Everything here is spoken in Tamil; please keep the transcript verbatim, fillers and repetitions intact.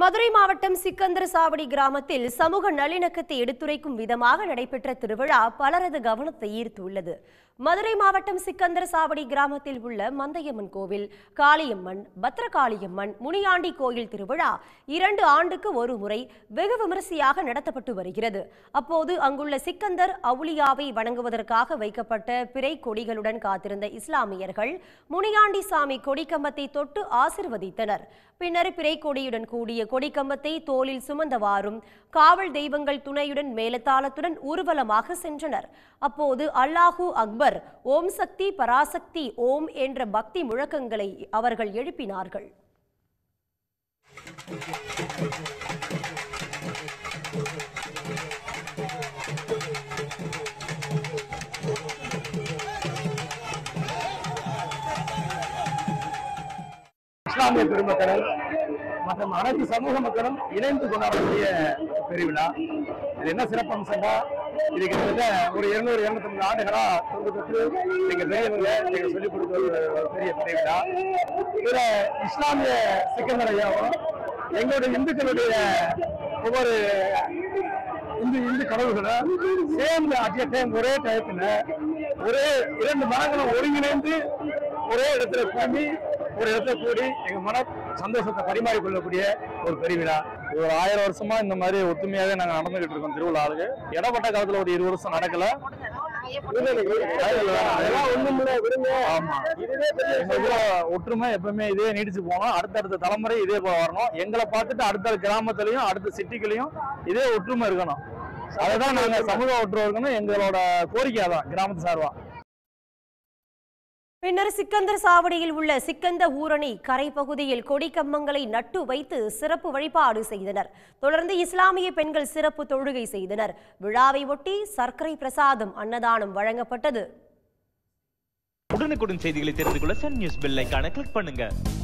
மதுரை மாவட்டம் சிக்கந்தர் சாவடி கிராமத்தில் சமூக நல்லிணக்கத்தை எடுத்துரைக்கும் விதமாக நடைபெற்ற திருவிழா பலரது கவனத்தை ஈர்த்துள்ளது. மதுரை மாவட்டம் சிக்கந்தர் சாவடி கிராமத்தில் உள்ள மந்தையம்மன் கோவில், காளியம்மன், பத்ரகாளியம்மன், முனியாண்டி கோயில் திருவிழா இரண்டு ஆண்டுக்கு ஒரு முறை வெகு விமரிசையாக நடத்தப்பட்டு வருகிறது. அப்போது அங்குள்ள சிக்கந்தர் அவுலியாவை வணங்குவதற்காக வைக்கப்பட்ட பிறை கொடிகளுடன் காத்திருந்த இஸ்லாமியர்கள் முனியாண்டி சாமி கொடிக்கம்பத்தை தொட்டு ஆசிர்வதித்தனர். பின்னர் பிறை கொடியுடன் கூடிய கொடிக்கம்பத்தை தோளில் சுமந்தவாறும் காவல் தெய்வங்கள் துணையுடன் மேலத்தாளத்துடன் ஊர்வலமாக சென்றனர். அப்போது அல்லாஹூ அக்பர், ஓம் சக்தி பராசக்தி ஓம் என்ற பக்தி முழக்கங்களை அவர்கள் எழுப்பினார்கள். இஸ்லாமிய பெருமக்கள் மற்றும் அனைத்து சமூக மக்களும் இணைந்து கொண்டாடக்கூடிய பெருவிழா. இது என்ன சிறப்பம்சம்னா, இது கிட்டத்தட்ட ஒரு இருநூறு இருநூத்தி ஐம்பது ஆண்டுகளா தொண்டு பெற்று நீங்க பெரியவங்க நீங்க சொல்லிக் கொடுத்த ஒரு பெரிய பெருவிழா. இதுல இஸ்லாமிய சிக்கந்தரையாவும் எங்களுடைய இந்துக்களுடைய ஒவ்வொரு இந்து இந்து கடவுள்களும் சேர்ந்து அட் டைம் ஒரே டயத்துல ஒரே இரண்டு மரங்களும் ஒருங்கிணைந்து ஒரே இடத்துல கூடி ஒரு இடத்துல கூடி எங்க மன சந்தோஷத்தை பரிமாறிக்கொள்ளக்கூடிய ஒரு பெருவிழா. ஒரு ஆயிரம் வருஷமா இந்த மாதிரி ஒத்துமையாவே நாங்க நடந்துகிட்டு இருக்கோம் திருவிழாவுக்கு. இடப்பட்ட காலத்துல ஒரு இருபது வருஷம் நடக்கல. ஒற்றுமை எப்பவுமே இதே நீடிச்சு போகணும். அடுத்தடுத்த தலைமுறை இதே போல வரணும். எங்களை பார்த்துட்டு அடுத்த கிராமத்திலையும் அடுத்த சிட்டிகளையும் இதே ஒற்றுமை இருக்கணும். அதுதான் நாங்க சமூக ஒற்றுமை இருக்கணும். எங்களோட கோரிக்கை தான் கிராமத்து சார்பா. பின்னர் சிக்கந்தர் சாவடியில் உள்ள சிக்கந்த ஊரணி கரை பகுதியில் கொடிக்கம்பங்களை நட்டு வைத்து சிறப்பு வழிபாடு செய்தனர். தொடர்ந்து இஸ்லாமிய பெண்கள் சிறப்பு தொழுகை செய்தனர். விழாவை ஒட்டி சர்க்கரை பிரசாதம் அன்னதானம் வழங்கப்பட்டது. உடனுக்குடன் செய்திகளை தெரிந்து கொள்ள சன் நியூஸ் பெல் ஐகானை கிளிக் பண்ணுங்க.